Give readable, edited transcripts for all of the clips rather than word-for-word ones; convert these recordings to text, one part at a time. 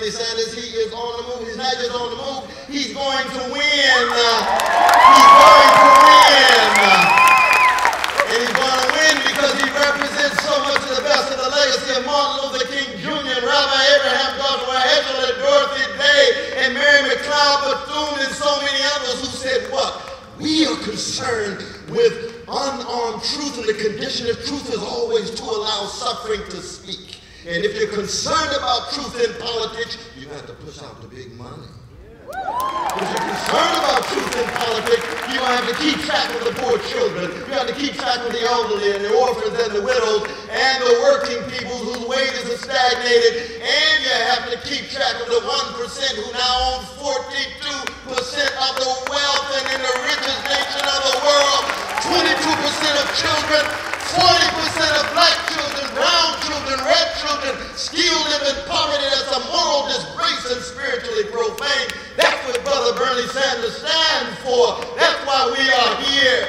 Bernie Sanders. He is on the move. He's not just on the move. He's going to win. He's going to win. And he's going to win because he represents so much of the best of the legacy of Martin Luther King Jr. and Rabbi Abraham Joshua Heschel and Dorothy Day and Mary McLeod Bethune and so many others who said what? We are concerned with unarmed truth, and the condition of truth is always to allow suffering to speak. And if you're concerned about truth in politics, you have to push out the big money. If you're concerned about truth in politics, you have to keep track of the poor children. You have to keep track of the elderly and the orphans and the widows and the working people whose wages are stagnated. And you have to keep track of the 1% who now own 42% of the wealth, and in the richest nation of the world, 22% of children, 40% of black children, brown children, red children still live in poverty. That's a moral disgrace and spiritually profane. That's what Brother Bernie Sanders stands for. That's why we are here.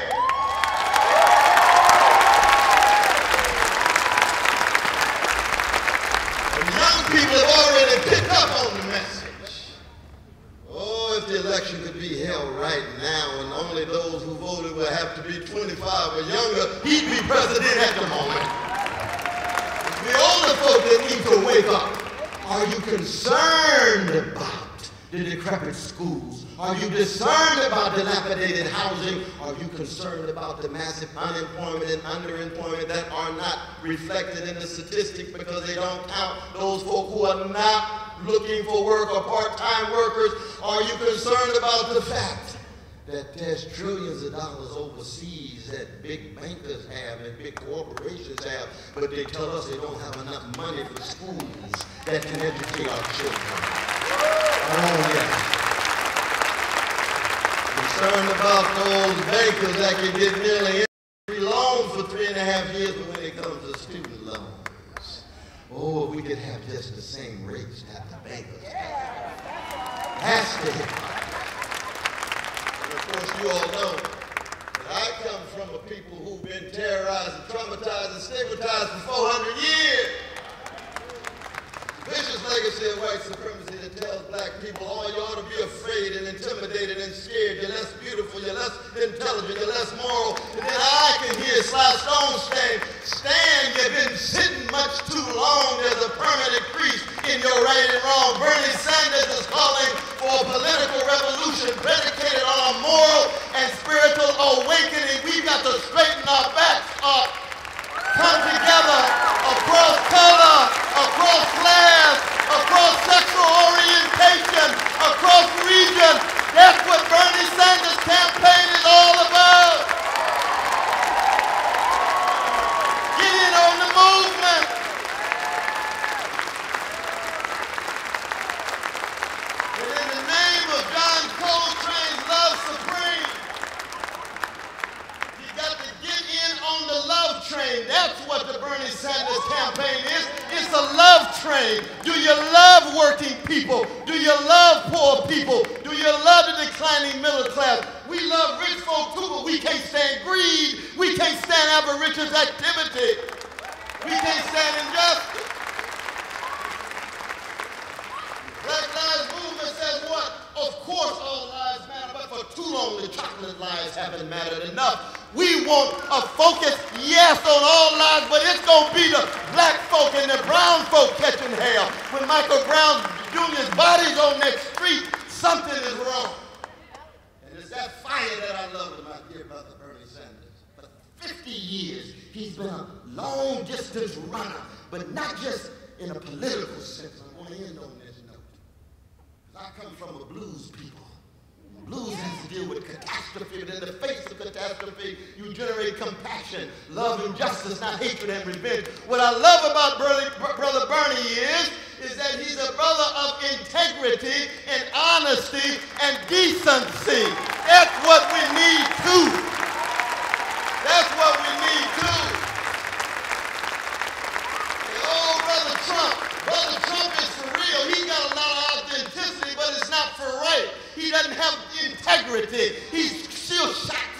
And young people have already picked up on the message. Oh, if the election could be held right now and only those who voted would have to be 25 or younger, he'd be president at the moment. It's the older folk that need to wake up. Are you concerned about the decrepit schools? Are you concerned about dilapidated housing? Are you concerned about the massive unemployment and underemployment that are not reflected in the statistics because they don't count those folk who are not looking for work or part-time workers? Are you concerned about the fact that there's trillions of dollars overseas that big bankers have and big corporations have, but they tell us they don't have enough money for schools that can educate our children? Oh, yeah. Concerned about those bankers that can get nearly every loan for 3.5 years, but when it comes to student loans, oh, we could have just the same rates that the bankers have. Has to hit. And of course, you all know that I come from a people who've been terrorized and traumatized and stigmatized for 400 years. Vicious legacy of white supremacy that tells black people, oh, you ought to be afraid and intimidated and scared. You're less beautiful, you're less intelligent, you're less moral. And then I can hear Sly Stone saying, Stan, you've been sitting much too long. There's a permanent crease in your right and wrong. Bernie Sanders is calling for a political revolution predicated on a moral and spiritual awakening. We've got to straighten our backs up, come together across color, across class, across sexual orientation, across region. That's what Bernie Sanders' campaign is all about. Get in on the movement. And in the name of John Coltrane's Love Supreme, you got to get in on the love train. That's what the Bernie Sanders campaign is. It's a love train. Do you love working people? Do you love poor people? Do you love the declining middle class? We love rich folk too, but we can't stand greed. We can't stand avaricious activity. We can't stand injustice. Black Lives Movement says what? Of course all lives matter, but for too long the chocolate lives haven't mattered enough. We want a focus, yes, on all lives, but it's going to be the black folk and the brown folk catching hell. When Michael Brown Jr.'s body's on that street, something is wrong. And it's that fire that I love with my dear brother Bernie Sanders. For 50 years, he's been a long-distance runner, but not just in a political sense. I want to end on this note. I come from a blues people. Blues has to deal with catastrophe, but in the face of catastrophe, you generate compassion, love, and justice, not hatred and revenge. What I love about Brother Bernie is that he's a brother of integrity and honesty and decency. That's what we need too. That's what we need too. Oh, Brother Trump is for real. He got a lot of authenticity, but it's not for right. He doesn't have integrity. He's still shot